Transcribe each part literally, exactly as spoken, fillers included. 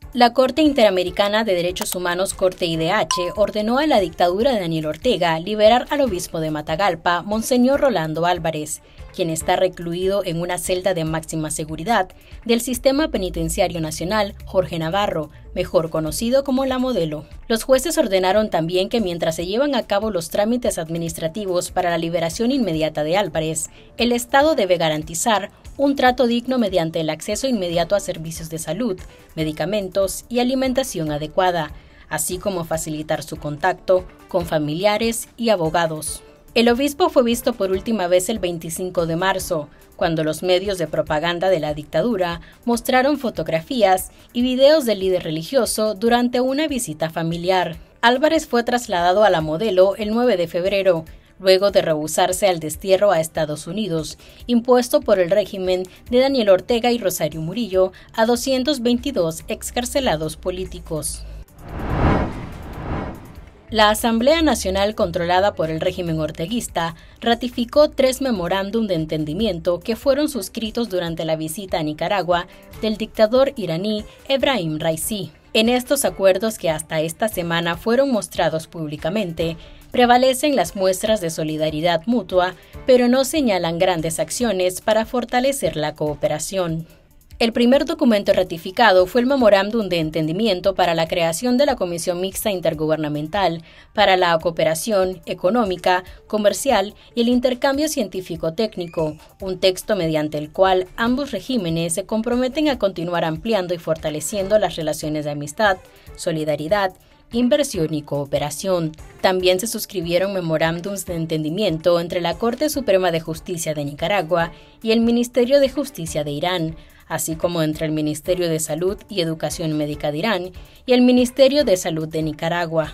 La Corte Interamericana de Derechos Humanos, Corte I D H, ordenó a la dictadura de Daniel Ortega liberar al obispo de Matagalpa, Monseñor Rolando Álvarez, quien está recluido en una celda de máxima seguridad del Sistema Penitenciario Nacional Jorge Navarro, mejor conocido como La Modelo. Los jueces ordenaron también que mientras se llevan a cabo los trámites administrativos para la liberación inmediata de Álvarez, el Estado debe garantizar un trato digno mediante el acceso inmediato a servicios de salud, medicamentos y alimentación adecuada, así como facilitar su contacto con familiares y abogados. El obispo fue visto por última vez el veinticinco de marzo, cuando los medios de propaganda de la dictadura mostraron fotografías y videos del líder religioso durante una visita familiar. Álvarez fue trasladado a La Modelo el nueve de febrero, luego de rehusarse al destierro a Estados Unidos, impuesto por el régimen de Daniel Ortega y Rosario Murillo a doscientos veintidós excarcelados políticos. La Asamblea Nacional, controlada por el régimen orteguista, ratificó tres memorándum de entendimiento que fueron suscritos durante la visita a Nicaragua del dictador iraní Ebrahim Raisi. En estos acuerdos, que hasta esta semana fueron mostrados públicamente, prevalecen las muestras de solidaridad mutua, pero no señalan grandes acciones para fortalecer la cooperación. El primer documento ratificado fue el Memorándum de Entendimiento para la creación de la Comisión Mixta Intergubernamental para la Cooperación Económica, Comercial y el Intercambio Científico-Técnico, un texto mediante el cual ambos regímenes se comprometen a continuar ampliando y fortaleciendo las relaciones de amistad, solidaridad, inversión y cooperación. También se suscribieron memorándums de entendimiento entre la Corte Suprema de Justicia de Nicaragua y el Ministerio de Justicia de Irán, así como entre el Ministerio de Salud y Educación Médica de Irán y el Ministerio de Salud de Nicaragua.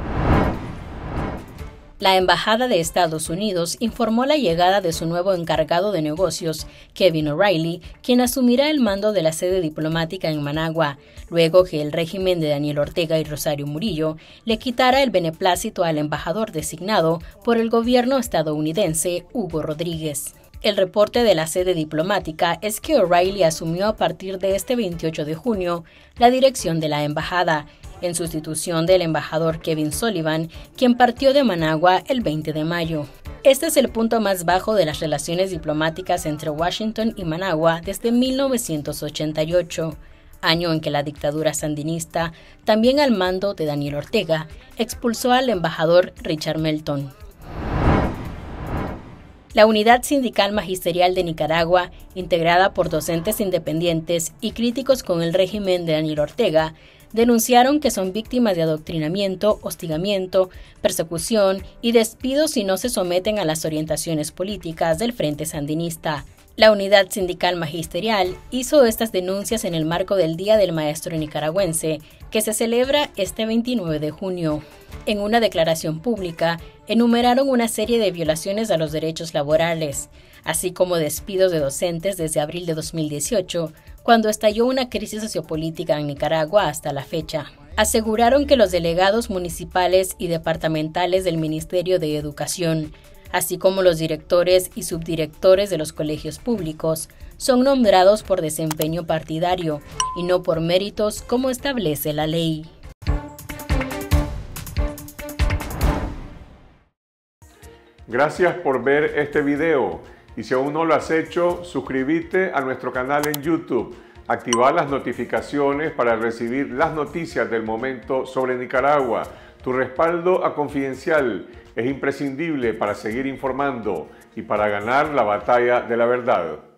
La Embajada de Estados Unidos informó la llegada de su nuevo encargado de negocios, Kevin O'Reilly, quien asumirá el mando de la sede diplomática en Managua, luego que el régimen de Daniel Ortega y Rosario Murillo le quitara el beneplácito al embajador designado por el gobierno estadounidense, Hugo Rodríguez. El reporte de la sede diplomática es que O'Reilly asumió a partir de este veintiocho de junio la dirección de la embajada, en sustitución del embajador Kevin Sullivan, quien partió de Managua el veinte de mayo. Este es el punto más bajo de las relaciones diplomáticas entre Washington y Managua desde mil novecientos ochenta y ocho, año en que la dictadura sandinista, también al mando de Daniel Ortega, expulsó al embajador Richard Melton. La Unidad Sindical Magisterial de Nicaragua, integrada por docentes independientes y críticos con el régimen de Daniel Ortega, denunciaron que son víctimas de adoctrinamiento, hostigamiento, persecución y despidos si no se someten a las orientaciones políticas del Frente Sandinista. La Unidad Sindical Magisterial hizo estas denuncias en el marco del Día del Maestro Nicaragüense, que se celebra este veintinueve de junio. En una declaración pública, enumeraron una serie de violaciones a los derechos laborales, así como despidos de docentes desde abril de dos mil dieciocho, cuando estalló una crisis sociopolítica en Nicaragua hasta la fecha. Aseguraron que los delegados municipales y departamentales del Ministerio de Educación, así como los directores y subdirectores de los colegios públicos, son nombrados por desempeño partidario y no por méritos como establece la ley. Gracias por ver este video y si aún no lo has hecho, suscríbete a nuestro canal en YouTube, activar las notificaciones para recibir las noticias del momento sobre Nicaragua. Tu respaldo a Confidencial es imprescindible para seguir informando y para ganar la batalla de la verdad.